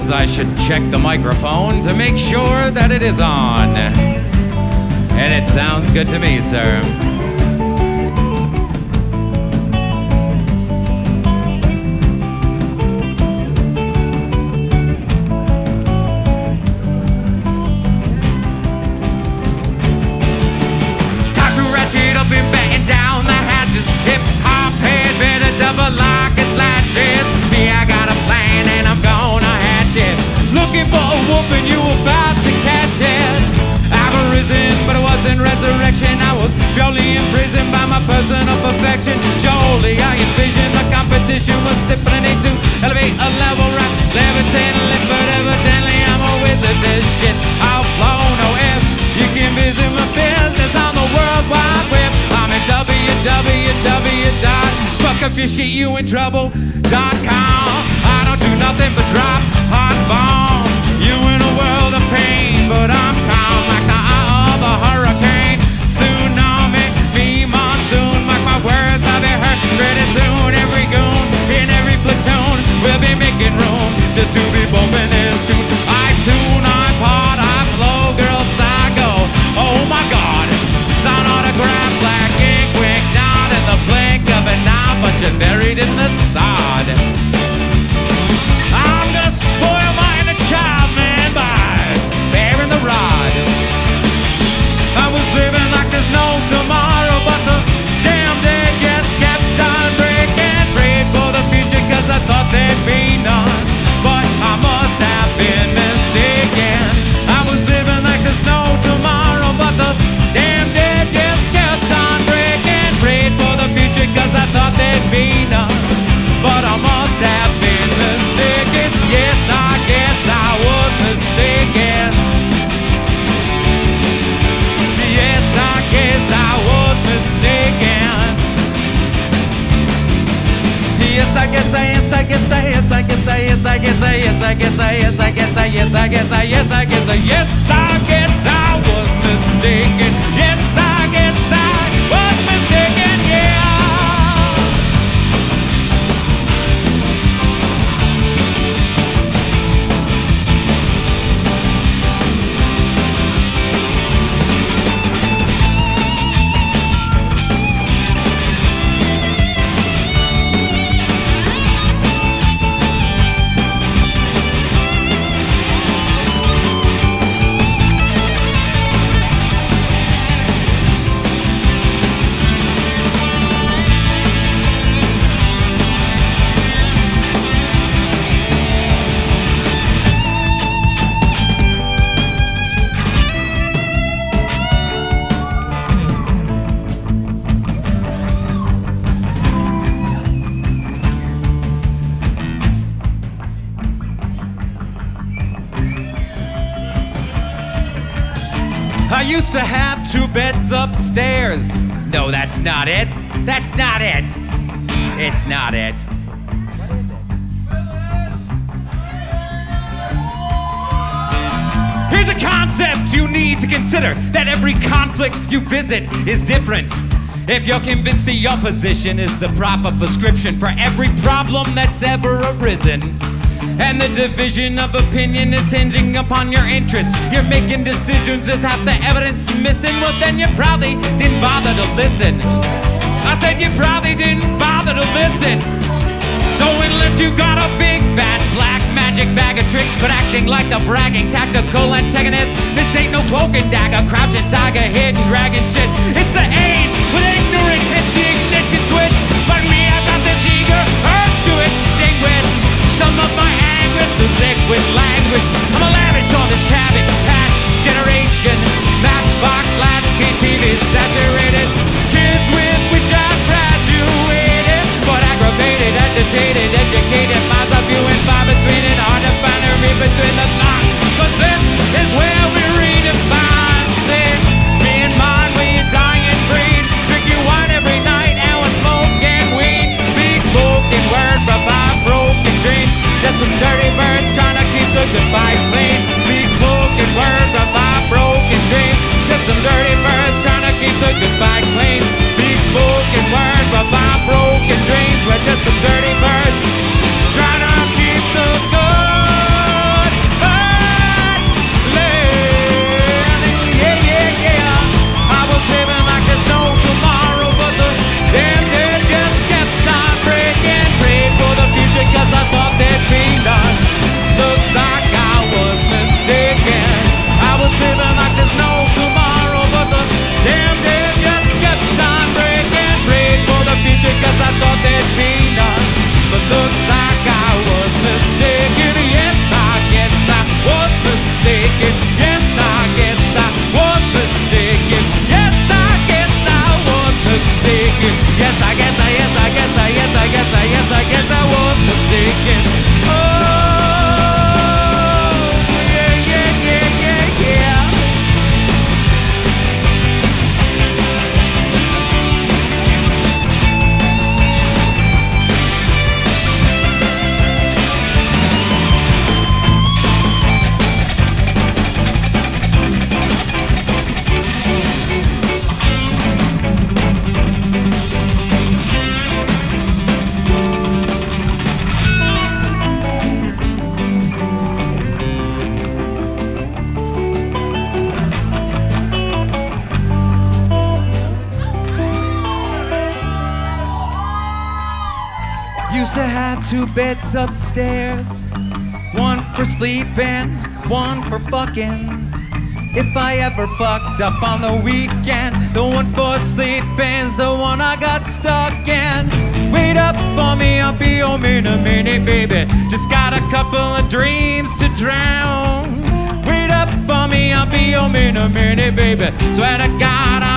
suppose I should check the microphone to make sure that it is on. And it sounds good to me, sir. Time to ratchet up and batten down the hatches. Hip-hop head better double lock its latches. Me, I got a plan and I'm gonna hatch it. Looking for a wolf and you about to catch it. I've arisen, but it wasn't resurrection. I was purely imprisoned by my personal perfection. Surely I envisioned the competition was stipulated to elevate a level right, levitate a lift, but evidently I'm a wizard. This shit I'll flow, no if. You can visit my business on the World Wide Web. I'm at www.fuckupyourshityoutrouble.com. I don't do nothing but drop hot bombs. You in a world of pain, but I'm calm like the eye of a hurricane. Tsunami, me monsoon, mark my words, I'll be hurt pretty soon. Every goon in every platoon will be making room just to be bumping this tune. I tune, I pod, I flow, girls I go. Oh my God, sound autograph, black ink, quick down in the blink of an eye, but you're buried in the sod. I'm gonna spoil my inner child, man, by sparing the rod. I was living like there's no tomorrow, but the damn day just kept on breaking. Prayed for the future cause I thought there'd be none, but I must have been mistaken. I was living like there's no tomorrow, but the damn day just kept on breaking. Prayed for the future cause I thought there'd be none, but I must have been mistaken. Yes, I guess I was mistaken. Yes, I guess I was mistaken. Yes, I guess I, yes, I guess I, yes, I guess I, yes, I guess I, yes, I guess I, yes, I guess I, yes, I guess I, yes, I guess I, yes, I guess I was mistaken. Yes, I guess I was mistaken, yeah. I used to have 2 beds upstairs. No, that's not it. That's not it. It's not it. Here's a concept you need to consider, that every conflict you visit is different. If you're convinced the opposition is the proper prescription for every problem that's ever arisen, and the division of opinion is hinging upon your interests, you're making decisions with half the evidence missing, well then you probably didn't bother to listen. I said you probably didn't bother to listen. So unless you got a big fat black magic bag of tricks, but acting like the bragging tactical antagonist, this ain't no cloak and dagger, crouching tiger, hidden dragon shit. It's the age with ignorant hit the ignition switch. But me, I've got this eager urge to extinguish some of my anger through liquid language. I'm a lavish on this cabbage patch generation. Matchbox, latchkey, TV saturated. Kids with which I graduated, but aggravated, agitated, educated. Minds are few and far between, and hard to find a read between the thought. Cause this is where we redefine sin. Me and mine, we die and breed. Drink your wine every night, and we're smoking weed. Big spoken word for 5 broken dreams. Just some dirty birds trying to keep the good fight clean. Big spoken used to have 2 beds upstairs, one for sleeping, one for fucking. If I ever fucked up on the weekend, the one for sleeping's the one I got stuck in. Wait up for me, I'll be your mini baby. Just got a couple of dreams to drown. Wait up for me, I'll be your mini baby. Swear to God,